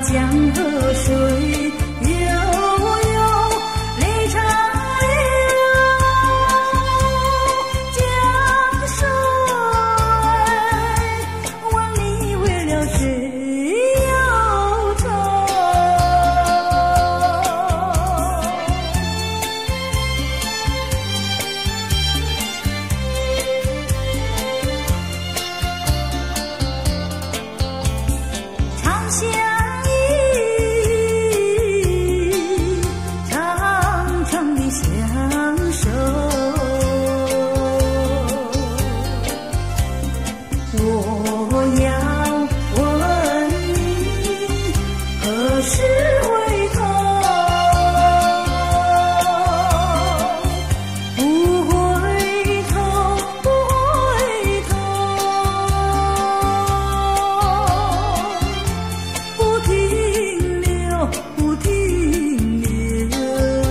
江河水悠悠，离长流。江水万里，为了谁忧愁？长相依，长长的相守。我要问你，何时回头？不回头，不回头，不停留，不停留。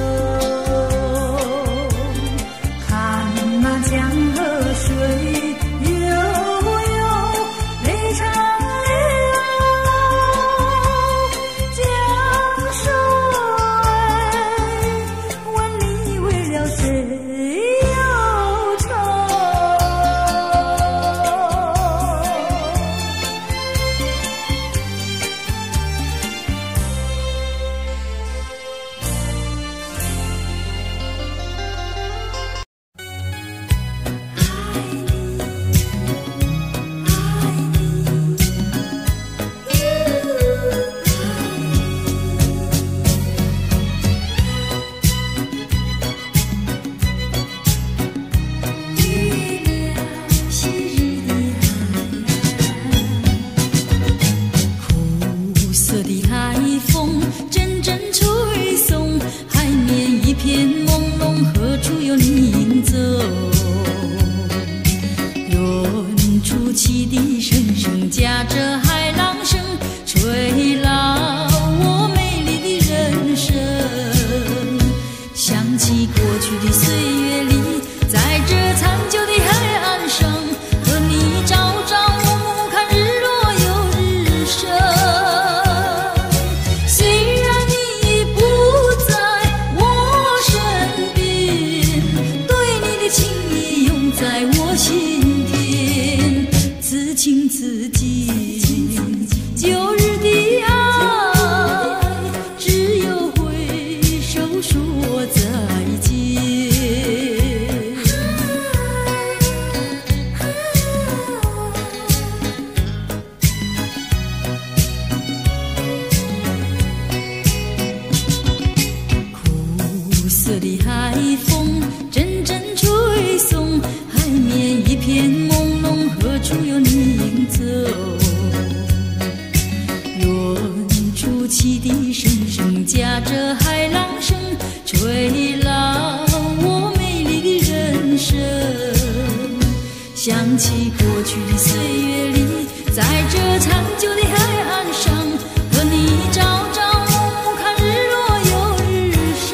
看那江河水悠悠，离长流。江水万里，为了谁忧愁？月亮昔日的苦涩的海风阵阵吹送，海面一片朦胧，何处有你走？远处汽笛声声夹着海浪声，吹老我美丽的人生。想起过去的岁月里，在这残旧的海岸上，和你朝朝暮暮看日落又日升。虽然你已不在我身边，对你的情意永在我心田。此情此景，旧日的爱，只有挥手说再见。苦涩的海风阵阵吹送，海面一片朦胧，何处有你走？远处汽笛声声夹着海浪声，吹老我美丽的人生。想起过去的岁月里，在这残旧的海岸上，和你朝朝暮暮看日落又日升。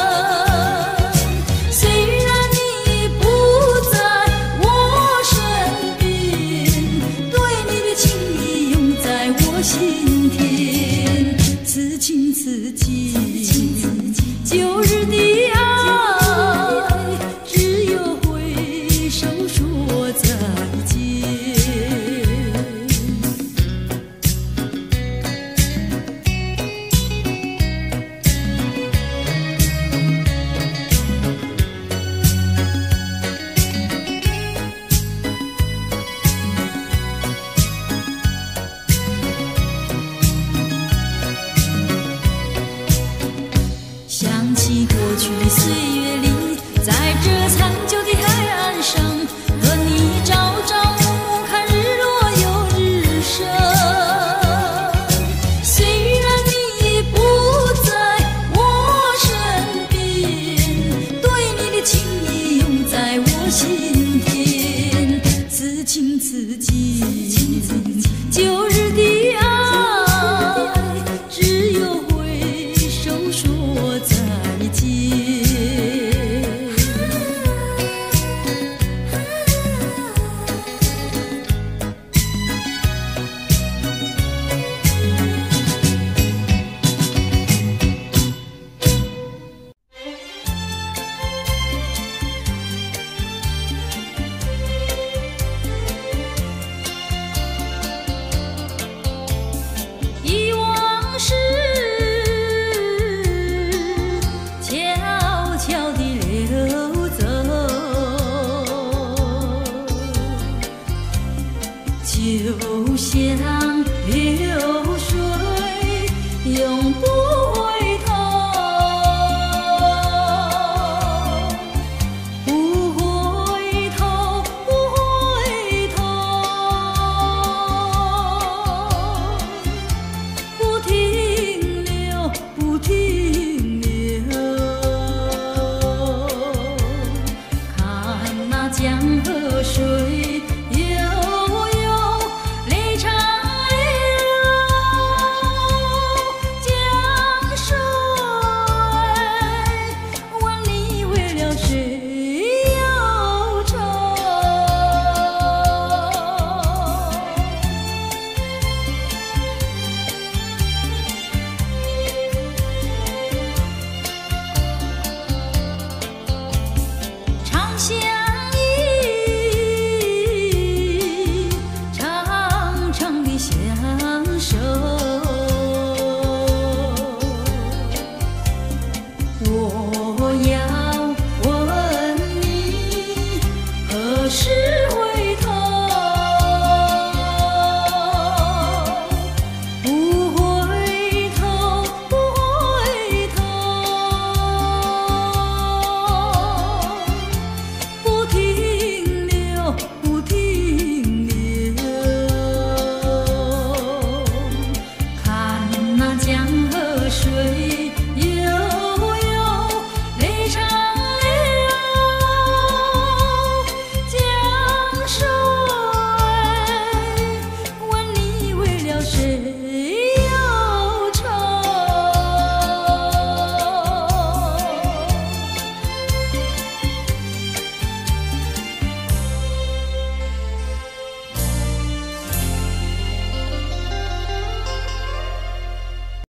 虽然你已不在我身边，对你的情意永在我心田。此情此景，